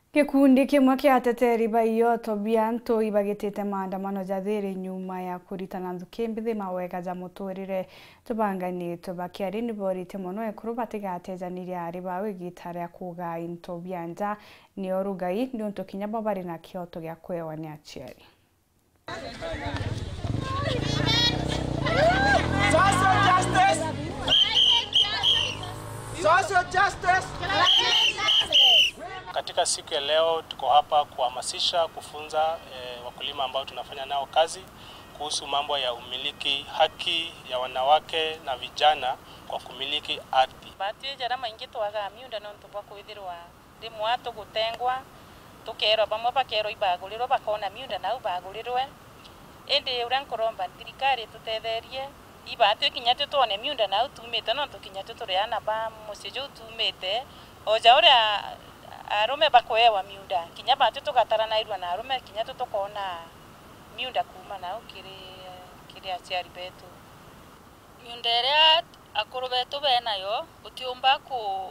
Gikundi kimwe kia ateteri ba Iyoto Bianto ibagitite maandamano jathiri nyuma ya kuritana nthuki mawega ja muturire tubanganitwe bakiari niborite muno ekuru batigatejanirie ari bawe gitare kuga into bianja ni orugai ni unto kinya bari na kioto gya kwewa ni achiari. Social justice. Katika siku ya leo tuko hapa kuhamasisha kufunza wakulima ambao tunafanya nao kazi kuhusu mambo ya umiliki, haki ya wanawake na vijana kwa kumiliki ardhi. Batio jara maingi twaga miunda no ntubwa kwithirwa rimwe tugutengwa tukero bamwe bakero ibagulirwo bakona miunda na ubagurirwe ende uran koromba thirikari tutetherie ibatio kinyatu tone miunda na utumite no tukinyatu turiana ba musijo utumite oja ora arume bakwewa miunda kinya batu tugatarana irwa na arume kinya tukona miunda kuma na kiri aciari betu miunda ria akuru betu benayo utiumba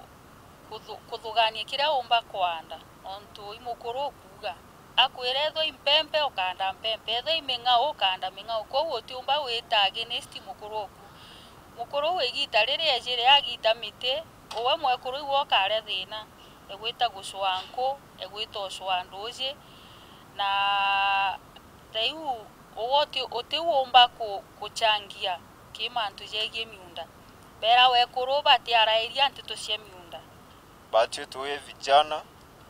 kuthugania kira umba kwanda ontu imukuru kuga akwirethwo impempe ukanda mpempe etho imenga ukanda menga ko utiumba wita against mukuru wigita riri ejire agita mite owe mwekuru iwo kare thina egwita gucwanko egwita ocwandoje na taiu owoti otiwomba kuchangia kimantu jege miunda bera wekuru batiarairia ntito cia miunda batio tuwe vijana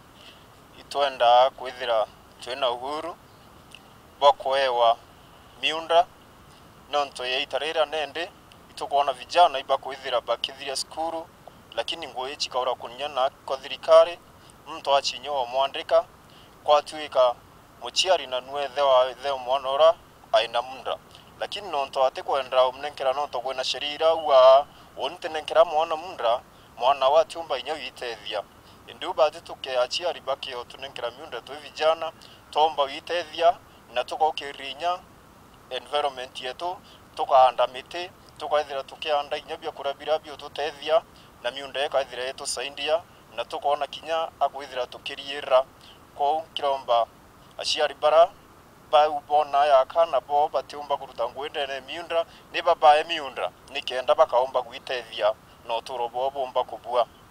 itwenda kwithira twina uhuru bakwewa miunda nonto yeitarira nende itukona vijana iba kwithira bakithira skuru lakini ngoye chikaura kunyana kwa thirikari mtu achinyo mwandika kwa tuika muchiari na nwethe wa the mwanora aina munda lakini nonto atekwenda umnenkera nonto kwena sherira wa ontenenkera mwana munda mwana wa tumba inyo yitethia ndu bathi tuke achiari baki otunenkera miunda tu vijana tomba yitethia na tukokirinya environment yetu tukaanda miti tukaithira tukianda inyabia kurabira bio tutethia na miunda ekaithira yetu saindia na tukona kinya akwithira tukiriira ko kiromba aciari bara ba ubona ya kana bo batiumba kuruta ngwende ne miunda ni baba e miunda nikenda bakaomba gwitethia no turobo bomba kubua